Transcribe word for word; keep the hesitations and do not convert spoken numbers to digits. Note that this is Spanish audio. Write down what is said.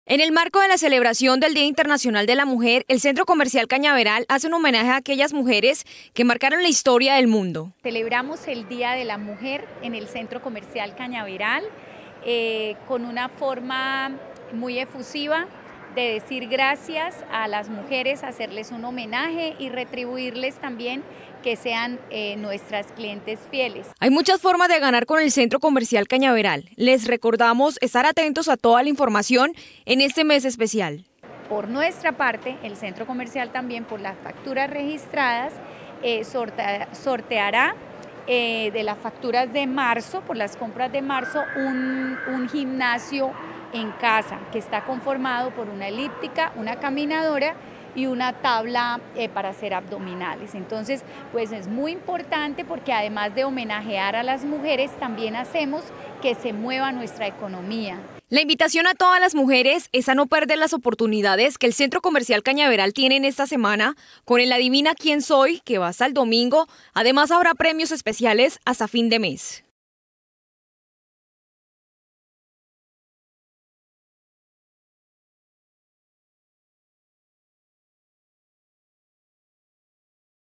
En el marco de la celebración del Día Internacional de la Mujer, el Centro Comercial Cañaveral hace un homenaje a aquellas mujeres que marcaron la historia del mundo. Celebramos el Día de la Mujer en el Centro Comercial Cañaveral eh, con una forma muy efusiva de decir gracias a las mujeres, hacerles un homenaje y retribuirles también que sean eh, nuestras clientes fieles. Hay muchas formas de ganar con el Centro Comercial Cañaveral. Les recordamos estar atentos a toda la información en este mes especial. Por nuestra parte, el Centro Comercial también por las facturas registradas eh, sortea, sorteará eh, de las facturas de marzo, por las compras de marzo, un, un gimnasio en casa que está conformado por una elíptica, una caminadora y una tabla eh, para hacer abdominales. Entonces, pues es muy importante porque además de homenajear a las mujeres, también hacemos que se mueva nuestra economía. La invitación a todas las mujeres es a no perder las oportunidades que el Centro Comercial Cañaveral tiene en esta semana con el Adivina Quién Soy, que va hasta el domingo. Además, habrá premios especiales hasta fin de mes.